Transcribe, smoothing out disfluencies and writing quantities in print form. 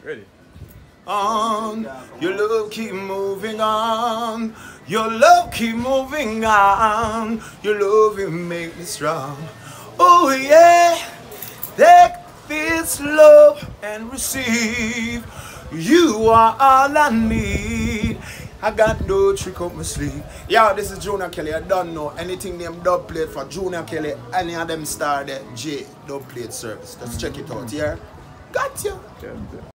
Ready? On, your love keep moving on. Your love keep moving on. Your love will make me strong. Oh yeah, take this love and receive. You are all I need. I got no trick up my sleeve. Yeah, this is Junior Kelly. I don't know anything them dub plate for Junior Kelly. Any of them star there. J dub plate service. Let's check it out. Yeah, got you. Yeah.